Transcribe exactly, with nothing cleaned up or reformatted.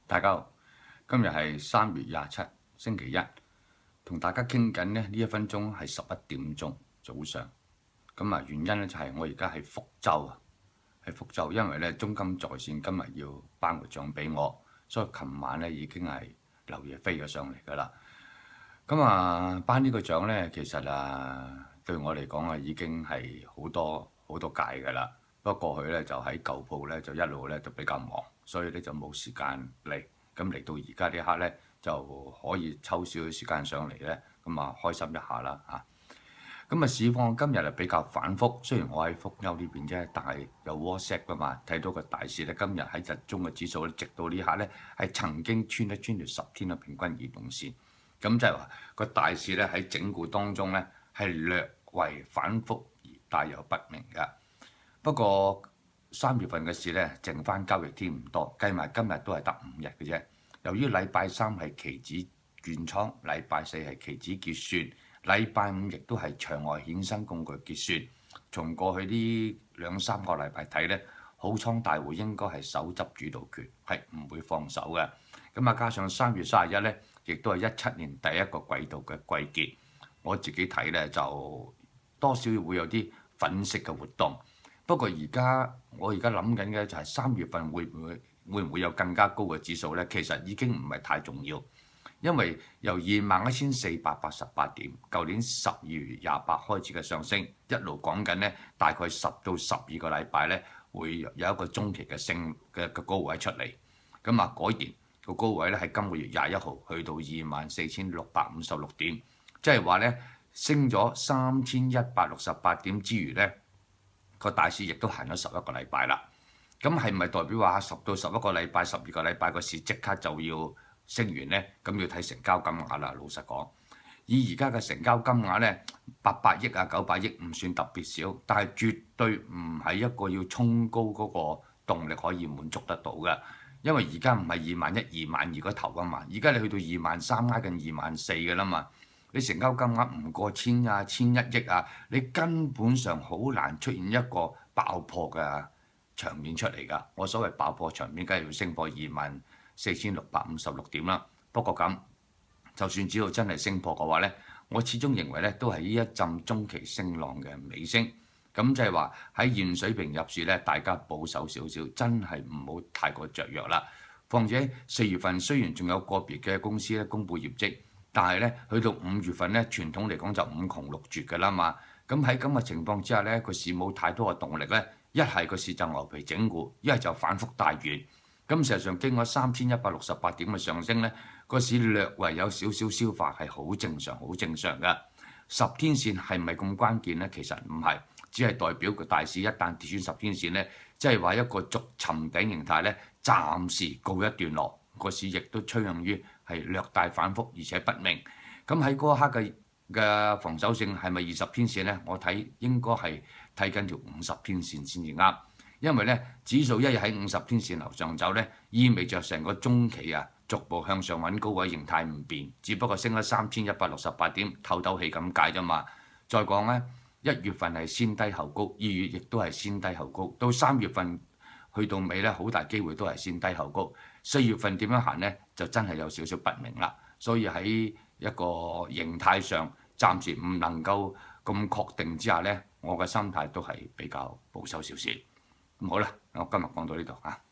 大家好，今日係三月廿七，星期一，同大家傾緊呢呢一分鐘係十一點鐘早上。咁啊，原因咧就係我而家喺福州啊，喺福州，因為咧中金在線今日要頒個獎俾我，所以琴晚咧已經係漏夜飛咗上嚟㗎啦。咁啊，頒呢個獎咧，其實啊對我嚟講啊已經係好多好多屆㗎啦。不過過去咧就喺舊鋪咧就一路咧就比較忙，所以咧就冇時間嚟。咁嚟到而家呢一刻咧就可以抽少少時間上嚟咧，咁啊開心一下啦嚇。咁啊市況今日係比較反覆，雖然我喺福州呢邊啫，但係有 WhatsApp 㗎嘛，睇到個大市咧今日喺日中嘅指數咧，直到呢刻咧係曾經穿一穿條十天嘅平均移動線。咁即係話個大市咧喺整固當中咧係略為反覆而帶有不明嘅。不過三月份嘅市咧，剩翻交易天唔多，計埋今日都係得五日嘅啫。由於禮拜三係期指建倉，禮拜四係期指結算，禮拜五亦都係場外衍生工具結算。從過去呢兩三個禮拜睇咧，好倉大戶應該係手執主導權，係唔會放手嘅。咁啊，加上三月三十一咧，亦都係一七年第一個季度嘅季結，我自己睇咧就多少會有啲粉飾嘅活動。不過而家我而家諗緊嘅就係三月份會唔會會唔會有更加高嘅指數呢？其實已經唔係太重要，因為由二萬一千四百八十八點，舊年十二月廿八開始嘅上升，一路講緊呢，大概十到十二個禮拜呢，會有一個中期嘅升嘅嘅高位出嚟。咁啊，果然個高位呢，喺今個月廿一號去到二萬四千六百五十六點，即係話呢，升咗三千一百六十八點之餘呢，個大市亦都行咗十一個禮拜啦，咁係咪代表話十到十一個禮拜、十二個禮拜個市即刻就要升完呢？咁要睇成交金額啦。老實講，以而家嘅成交金額呢，八百億啊、九百億唔算特別少，但係絕對唔係一個要衝高嗰個動力可以滿足得到嘅，因為而家唔係二萬一、二萬二個頭啊嘛，而家你去到二萬三，挨近二萬四嘅啦嘛。你成交金額唔過千啊、千一億啊，你根本上好難出現一個爆破嘅場面出嚟㗎。我所謂爆破場面，梗係要升破二萬四千六百五十六點啦。不過咁，就算只要真係升破嘅話呢，我始終認為呢都係呢一陣中期升浪嘅尾聲。咁就係話喺現水平入市呢，大家保守少少，真係唔好太過雀躍啦。況且四月份雖然仲有個別嘅公司咧公佈業績，但係咧，去到五月份咧，傳統嚟講就五窮六絕㗎啦嘛。咁喺咁嘅情況之下咧，個市冇太多嘅動力咧，一係個市就牛皮整固，一係就反覆大圓。咁事實上經過三千一百六十八點嘅上升咧，個市略為有少少消化係好正常，好正常㗎。十天線係咪咁關鍵咧？其實唔係，只係代表個大市一旦跌穿十天線咧，即係話一個逐尋頂形態咧，暫時告一段落。個市亦都趨向於係略大反覆，而且不明。咁喺嗰一刻嘅嘅防守性係咪二十天線呢？我睇應該係睇緊條五十天線先至啱，因為呢指數一日喺五十天線樓上走呢，意味着成個中期啊逐步向上揾高位形態唔變，只不過升咗三千一百六十八點，透透氣咁解啫嘛。再講呢，一月份係先低後高，二月亦都係先低後高，到三月份去到尾咧，好大機會都係先低後高。四月份點樣行呢？就真係有少少不明啦。所以喺一個形態上，暫時唔能夠咁確定之下呢，我嘅心態都係比較保守少少。咁好啦，我今日講到呢度嚇。